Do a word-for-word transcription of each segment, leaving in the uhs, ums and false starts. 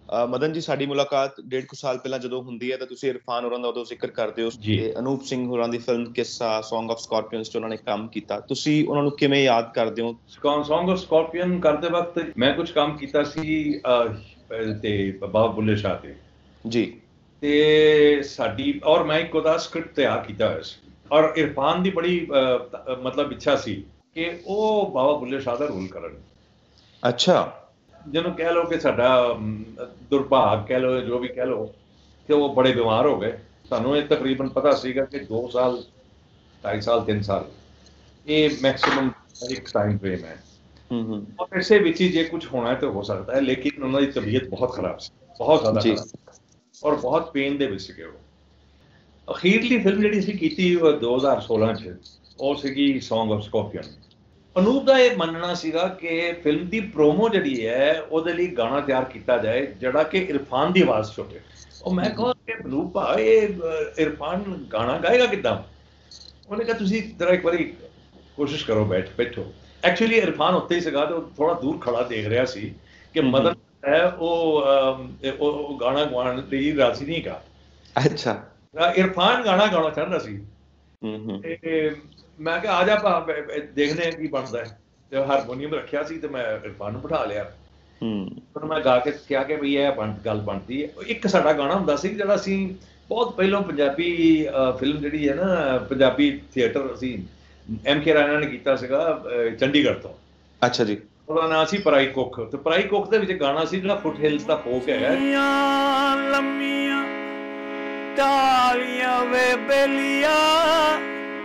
ਮਦਨ ਜੀ, ਸਾਡੀ ਮੁਲਾਕਾਤ ਡੇਢ ਕੁ ਸਾਲ ਪਹਿਲਾਂ ਜਦੋਂ ਹੁੰਦੀ ਹੈ ਤਾਂ ਤੁਸੀਂ ਇਰਫਾਨ ਹੋਰਾਂ ਦਾ ਉਦੋਂ ਜ਼ਿਕਰ ਕਰਦੇ ਹੋ ਤੇ ਅਨੂਪ ਸਿੰਘ ਹੋਰਾਂ ਦੀ film Qissa song of scorpions 'ਚ ਉਹਨਾਂ ਨੇ ਕੰਮ ਕੀਤਾ। ਤੁਸੀਂ ਉਹਨਾਂ ਨੂੰ ਕਿਵੇਂ ਯਾਦ ਕਰਦੇ ਹੋ? ਸੌਂਗ ਆਫ ਸਕੋਰਪੀਅਨ ਕਰਦੇ ਵਕਤ ਮੈਂ ਕੁਝ ਕੰਮ ਕੀਤਾ ਸੀ ਤੇ ਬਾਬਾ ਬੁੱਲੇ ਸ਼ਾਹ ਤੇ ਜੀ, ਤੇ ਸਾਡੀ ਔਰ ਮੈਂ ਇੱਕ ਉਹਦਾ ਸਕ੍ਰਿਪਟ ਤਿਆਰ ਕੀਤਾ ਹੋਇਆ ਸੀ ਔਰ ਇਰਫਾਨ ਦੀ ਬੜੀ ਮਤਲਬ ਇੱਛਾ ਸੀ ਕਿ ਉਹ ਬਾਬਾ ਬੁੱਲੇ ਸ਼ਾਹ ਦਾ ਰੋਲ ਕਰਨ। ਅੱਛਾ, ਜਿਹਨੂੰ ਕਹਿ ਲਓ ਕਿ ਸਾਡਾ ਦੁਰਭਾਗ ਕਹਿ ਲਓ, ਜੋ ਵੀ ਕਹਿ ਲਓ, ਕਿ ਉਹ ਬੜੇ ਬਿਮਾਰ ਹੋ ਗਏ। ਸਾਨੂੰ ਇਹ ਤਕਰੀਬਨ ਪਤਾ ਸੀਗਾ ਕਿ ਦੋ ਸਾਲ ਢਾਈ ਸਾਲ ਤਿੰਨ ਸਾਲ ਇਹ ਮੈਕਸਿਮਮ ਇੱਕ ਟਾਈਮ ਫਰੇਮ ਹੈ ਔਰ ਇਸੇ ਵਿੱਚ ਹੀ ਜੇ ਕੁਝ ਹੋਣਾ ਹੈ ਤਾਂ ਹੋ ਸਕਦਾ ਹੈ। ਲੇਕਿਨ ਉਹਨਾਂ ਦੀ ਤਬੀਅਤ ਬਹੁਤ ਖਰਾਬ ਸੀ, ਬਹੁਤ ਜ਼ਿਆਦਾ ਖਰਾਬ, ਔਰ ਬਹੁਤ ਪੇਨ ਦੇ ਵਿੱਚ ਸੀਗੇ ਉਹ। ਅਖੀਰਲੀ ਫਿਲਮ ਜਿਹੜੀ ਸੀ ਕੀਤੀ ਦੋ ਹਜ਼ਾਰ ਸੋਲਾਂ 'ਚ, ਉਹ ਸੀਗੀ ਸੌਂਗ ਆਫ ਸਕੋਰਪੀਅਨ। ਅਨੂਪ ਦਾ ਇਹ ਮੰਨਣਾ ਸੀਗਾ ਕਿ ਫਿਲਮ ਦੀ ਪ੍ਰੋਮੋ ਜਿਹੜੀ ਹੈ ਉਹਦੇ ਲਈ ਗਾਣਾ ਤਿਆਰ ਕੀਤਾ ਜਾਏ ਜਿਹੜਾ ਕਿ ਇਰਫਾਨ ਦੀ ਆਵਾਜ਼ 'ਚ ਹੋਵੇ। ਉਹ ਮੈਂ ਕਹਾਂ ਕਿ ਅਨੂਪ ਭਾ ਇਹ ਇਰਫਾਨ ਗਾਣਾ ਗਾਏਗਾ ਕਿੱਦਾਂ? ਉਹਨੇ ਕਿਹਾ ਤੁਸੀਂ ਜ਼ਰਾ ਇੱਕ ਵਾਰੀ ਕੋਸ਼ਿਸ਼ ਕਰੋ, ਬੈਠ ਬੈਠੋ। ਐਕਚੁਅਲੀ ਇਰਫਾਨ ਉੱਤੇ ਹੀ ਸੀਗਾ ਤੇ ਉਹ ਥੋੜਾ ਦੂਰ ਖੜਾ ਦੇਖ ਰਿਹਾ ਸੀ ਕਿ ਮਦਨ ਹੈ ਉਹ ਗਾਣਾ ਗਾਉਣ ਲਈ ਰਾਜ਼ੀ ਨਹੀਂ ਗਾ। ਅੱਛਾ, ਇਰਫਾਨ ਗਾਣਾ ਗਾਉਣਾ ਚਾਹੁੰਦਾ ਸੀ ਤੇ ਮੈਂ ਕਿਹਾ ਆ ਜਾ ਭਾ, ਦੇਖਦੇ ਹਾਂ ਕੀ ਬਣਦਾ ਹੈ। ਤੇ ਹਾਰਮੋਨੀਅਮ ਰੱਖਿਆ ਸੀ ਤੇ ਮੈਂ ਇਰਫਾਨ ਨੂੰ ਬਿਠਾ ਲਿਆ। ਫਿਰ ਮੈਂ ਗਾ ਕੇ ਕਿਹਾ ਕਿ ਬਈ ਇਹ ਬਣ ਗੱਲ ਬਣਦੀ ਹੈ। ਇੱਕ ਸਾਡਾ ਗਾਣਾ ਹੁੰਦਾ ਸੀ ਜਿਹੜਾ ਅਸੀਂ ਬਹੁਤ ਪਹਿਲਾਂ ਪੰਜਾਬੀ ਫਿਲਮ ਜਿਹੜੀ ਹੈ ਨਾ, ਪੰਜਾਬੀ ਥੀਏਟਰ ਅਸੀਂ ਐਮ ਕੇ ਰਾਣਾ ਨੇ ਕੀਤਾ ਸੀਗਾ ਚੰਡੀਗੜ੍ਹ ਤੋਂ। ਅੱਛਾ ਜੀ। ਉਹਦਾ ਨਾਂ ਸੀ ਪਰਾਈ ਕੁੱਖ। ਤੇ ਪਰਾਈ ਕੁੱਖ ਦੇ ਵਿੱਚ ਗਾਣਾ ਸੀ ਜਿਹੜਾ ਫੁੱਟ ਹਿਲਸ ਦਾ ਫੋਕ ਹੈਗਾ। ਲੰਮੀਆਂ ਟਾਲੀਆਂ ਵੇ ਬੇਲੀਆਂ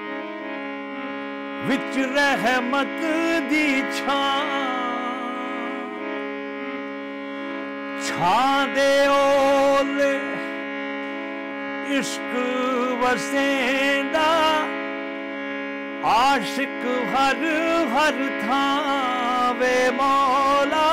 ਵਿੱਚ ਰਹਿਮਤ ਦੀ ਛਾਂ, ਛਾਂ ਦੇ ਓਲੇ ਇਸ਼ਕ ਵਸੇਂਦਾ, ਆਸ਼ਿਕ ਹਰ ਹਰ ਥਾਂ ਵੇ ਮੌਲਾ,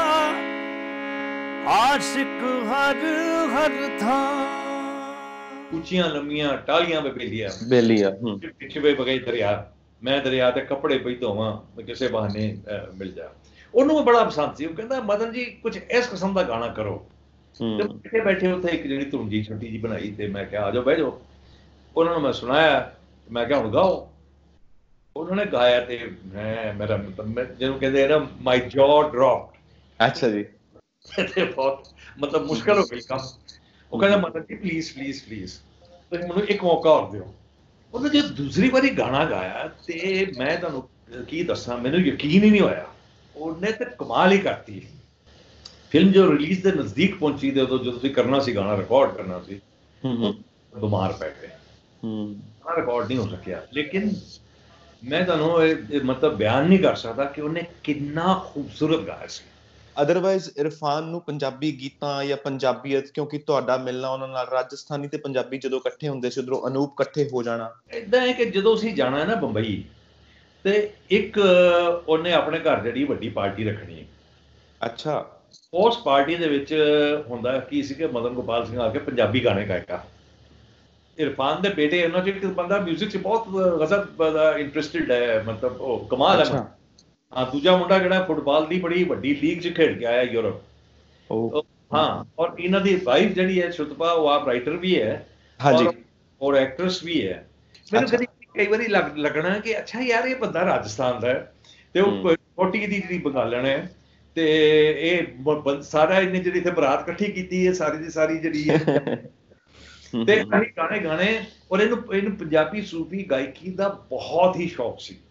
ਆਸ਼ਿਕ ਹਰ ਹਰ ਥਾਂ। ਉੱਚੀਆਂ ਲੰਮੀਆਂ ਟਾਹਲੀਆਂ ਵੇ ਬੇਲੀਆਂ ਬੇਲੀਆਂ ਪਿੱਛੇ ਵੇ ਬਗਈ ਦਰਿਆ, ਮੈਂ ਦਰਿਆ ਤੇ ਕੱਪੜੇ ਪਈ ਧੋਵਾਂ ਕਿਸੇ ਬਹਾਨੇ ਮਿਲ ਜਾ। ਉਹਨੂੰ ਬੜਾ ਪਸੰਦ ਸੀ। ਉਹ ਕਹਿੰਦਾ ਮਦਨ ਜੀ ਕੁਝ ਇਸ ਕਿਸਮ ਦਾ ਗਾਣਾ ਕਰੋ। ਤੇ ਬੈਠੇ ਬੈਠੇ ਉੱਥੇ ਇੱਕ ਜਿਹੜੀ ਧੁਨ ਜੀ ਛੋਟੀ ਜੀ ਬਣਾਈ ਤੇ ਮੈਂ ਕਿਹਾ ਆ ਜਾਓ ਬਹਿ ਜਾਓ। ਉਹਨਾਂ ਨੂੰ ਮੈਂ ਸੁਣਾਇਆ, ਮੈਂ ਕਿਹਾ ਹੁਣ ਗਾਓ। ਉਹਨਾਂ ਨੇ ਗਾਇਆ ਤੇ ਮੈਂ ਮੇਰਾ ਜਿਹਨੂੰ ਕਹਿੰਦੇ ਨਾ ਮਾਈ ਜੌ ਡ੍ਰੌਪਡ। ਅੱਛਾ ਜੀ। ਤੇ ਬਹੁਤ ਮਤਲਬ ਮੁਸ਼ਕਿਲ ਹੋ ਗਈ ਕੰਮ। ਉਹ ਕਹਿੰਦਾ ਮਦਨ ਜੀ ਪਲੀਜ਼ ਪਲੀਜ਼ ਪਲੀਜ਼ ਤੁਸੀਂ ਮੈਨੂੰ ਇੱਕ ਮੌਕਾ ਹੋਰ ਦਿਓ। ਉਹਨੇ ਜਦੋਂ ਦੂਸਰੀ ਵਾਰੀ ਗਾਣਾ ਗਾਇਆ ਤੇ ਮੈਂ ਤੁਹਾਨੂੰ ਕੀ ਦੱਸਾਂ, ਮੈਨੂੰ ਯਕੀਨ ਹੀ ਨਹੀਂ ਹੋਇਆ। ਉਹਨੇ ਤੇ ਕਮਾਲ ਹੀ ਕਰਤੀ। ਫਿਲਮ ਜੋ ਰਿਲੀਜ਼ ਦੇ ਨਜ਼ਦੀਕ ਪਹੁੰਚੀ ਤੇ ਉਦੋਂ ਜਦੋਂ ਤੁਸੀਂ ਕਰਨਾ ਸੀ ਗਾਣਾ ਰਿਕਾਰਡ ਕਰਨਾ ਸੀ, ਬਿਮਾਰ ਪੈ ਗਏ, ਗਾਣਾ ਰਿਕਾਰਡ ਨਹੀਂ ਹੋ ਸਕਿਆ। ਲੇਕਿਨ ਮੈਂ ਤੁਹਾਨੂੰ ਇਹ ਮਤਲਬ ਬਿਆਨ ਨਹੀਂ ਕਰ ਸਕਦਾ ਕਿ ਉਹਨੇ ਕਿੰਨਾ ਖੂਬਸੂਰਤ ਗਾਇਆ ਸੀ। ਅਦਰਵਾਈਜ਼ ਇਰਫਾਨ ਨੂੰ ਪੰਜਾਬੀ ਗੀਤਾਂ ਜਾਂ ਪੰਜਾਬੀਅਤ, ਕਿਉਂਕਿ ਤੁਹਾਡਾ ਮਿਲਣਾ ਉਹਨਾਂ ਨਾਲ ਰਾਜਸਥਾਨੀ ਤੇ ਪੰਜਾਬੀ ਜਦੋਂ ਇਕੱਠੇ ਹੁੰਦੇ ਸੀ, ਉਧਰੋਂ ਅਨੂਪ ਇਕੱਠੇ ਹੋ ਜਾਣਾ। ਏਦਾਂ ਹੈ ਕਿ ਜਦੋਂ ਅਸੀਂ ਜਾਣਾ ਹੈ ਨਾ ਬੰਬਈ, ਤੇ ਇੱਕ ਉਹਨੇ ਆਪਣੇ ਘਰ ਜਿਹੜੀ ਵੱਡੀ ਪਾਰਟੀ ਰੱਖਣੀ। ਅੱਛਾ। ਉਸ ਪਾਰਟੀ ਦੇ ਵਿੱਚ ਹੁੰਦਾ ਕੀ ਸੀ ਕਿ ਮਦਨ ਗੋਪਾਲ ਸਿੰਘ ਆ ਕੇ ਪੰਜਾਬੀ ਗਾਣੇ ਗਾਏਗਾ। ਇਰਫਾਨ ਦੇ ਬੇਟੇ ਉਹਨਾਂ 'ਚ ਇੱਕ ਬੰਦਾ ਮਿਊਜ਼ਿਕ 'ਚ ਬਹੁਤ ਗਜ਼ਬ ਦਾ ਇੰਟਰਸਟਿਡ ਹੈ, ਮਤਲਬ ਉਹ ਕਮਾਲ ਹੈ। ਹਾਂ, ਦੂਜਾ ਮੁੰਡਾ ਜਿਹੜਾ ਫੁੱਟਬਾਲ ਦੀ ਬੜੀ ਵੱਡੀ ਲੀਗ 'ਚ ਖੇਡ ਕੇ ਆਇਆ ਯੂਰਪ। ਹਾਂ, ਔਰ ਇਹਨਾਂ ਦੀ ਵਾਈਫ ਜਿਹੜੀ ਹੈ ਸ਼ੁਤਪਾ, ਉਹ ਆਪ ਰਾਈਟਰ ਵੀ ਹੈ ਔਰ ਐਕਟਰੈਸ ਵੀ ਹੈ। ਮੈਨੂੰ ਕਦੀ ਕਈ ਵਾਰੀ ਲੱਗਣਾ ਕਿ ਅੱਛਾ ਯਾਰ ਇਹ ਬੰਦਾ ਰਾਜਸਥਾਨ ਦਾ ਹੈ ਤੇ ਉਹ ਕੋਟੀ ਦੀ ਜਿਹੜੀ ਬੰਗਾਲਣ ਹੈ ਤੇ ਇਹ ਸਾਰਾ ਇਹਨੇ ਜਿਹੜੀ ਇੱਥੇ ਬਰਾਤ ਇਕੱਠੀ ਕੀਤੀ ਹੈ ਸਾਰੀ ਦੀ ਸਾਰੀ ਜਿਹੜੀ ਹੈ ਤੇ ਅਸੀਂ ਗਾਣੇ ਗਾਣੇ। ਔਰ ਇਹਨੂੰ ਇਹਨੂੰ ਪੰਜਾਬੀ ਸੂਫੀ ਗਾਇਕੀ ਦਾ ਬਹੁਤ ਹੀ ਸ਼ੌਕ ਸੀ।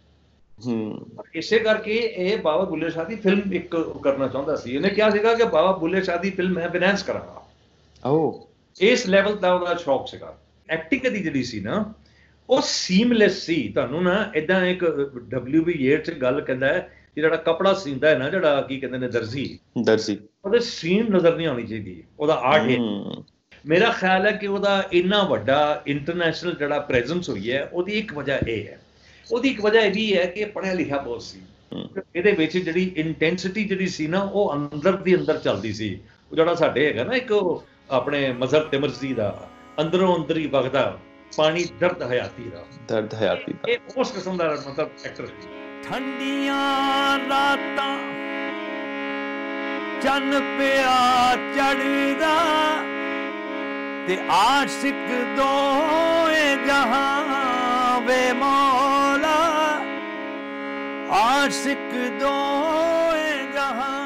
ਇਸੇ ਕਰਕੇ ਇਹ ਬਾਬਾ ਬੁੱਲੇ ਸ਼ਾਹ ਦੀ ਫਿਲਮ ਇੱਕ ਕਰਨਾ ਚਾਹੁੰਦਾ ਸੀ। ਇਹਨੇ ਕਿਹਾ ਸੀਗਾ ਕਿ ਬਾਬਾ ਬੁੱਲੇ ਸ਼ਾਹ ਦੀ ਫਿਲਮ ਮੈਂ ਫਾਈਨੈਂਸ ਕਰਾਂਗਾ। ਇਸ ਲੈਵਲ ਦਾ ਉਹਦਾ ਸ਼ੌਕ ਸੀਗਾ। ਐਕਟਿੰਗ ਦੀ ਜਿਹੜੀ ਸੀ ਨਾ ਉਹ ਸੀਮਲੈਸ ਸੀ। ਤੁਹਾਨੂੰ ਨਾ ਏਦਾਂ ਇੱਕ ਡਬਲਿਊ ਬੀ ਯੇਅਰ 'ਚ ਗੱਲ ਕਹਿੰਦਾ ਹੈ ਕਿ ਜਿਹੜਾ ਕੱਪੜਾ ਸੀਂਦਾ ਹੈ ਨਾ, ਜਿਹੜਾ ਕੀ ਕਹਿੰਦੇ ਨੇ ਦਰਜੀ, ਦਰਜੀ ਉਹਦੇ ਸੀਨ ਨਜ਼ਰ ਨਹੀਂ ਆਉਣੀ ਚਾਹੀਦੀ। ਉਹਦਾ ਆਰਟ ਹੈ। ਮੇਰਾ ਖਿਆਲ ਹੈ ਕਿ ਉਹਦਾ ਇੰਨਾ ਵੱਡਾ ਇੰਟਰਨੈਸ਼ਨਲ ਜਿਹੜਾ ਪ੍ਰੈਜ਼ੈਂਸ ਹੋਈ ਹੈ, ਉਹਦੀ ਇੱਕ ਵਜ੍ਹਾ ਇਹ ਹੈ। ਉਹਦੀ ਇੱਕ ਵਜ੍ਹਾ ਇਹ ਵੀ ਹੈ ਕਿ ਪੜ੍ਹਿਆ ਲਿਖਿਆ ਬਹੁਤ ਸੀ। ਇਹਦੇ ਵਿੱਚ ਜਿਹੜੀ ਇੰਟੈਂਸਿਟੀ ਜਿਹੜੀ ਸੀ ਨਾ ਉਹ ਅੰਦਰ ਦੀ ਅੰਦਰ ਚੱਲਦੀ ਸੀ। ਉਹ ਜਿਹੜਾ ਸਾਡੇ ਹੈਗਾ ਨਾ ਇੱਕ ਆਪਣੇ ਮਜ਼ਹਰ ਤਿਮਰਜ਼ੀ ਦਾ ਅੰਦਰੋਂ ਅੰਦਰ ਹੀ ਵਗਦਾ ਪਾਣੀ ਦਰਦ ਹਯਾਤੀ ਦਾ, ਦਰਦ ਹਯਾਤੀ ਦਾ, ਇਹ ਉਸ ਕਿਸਮ ਦਾ ਮਤਲਬ ਐਕਟਰ ਸੀ। ਠੰਡੀਆਂ ਰਾਤਾਂ चन पिया चढ़दा ते आशिक दोए जहां वे मौला आशिक दोए जहां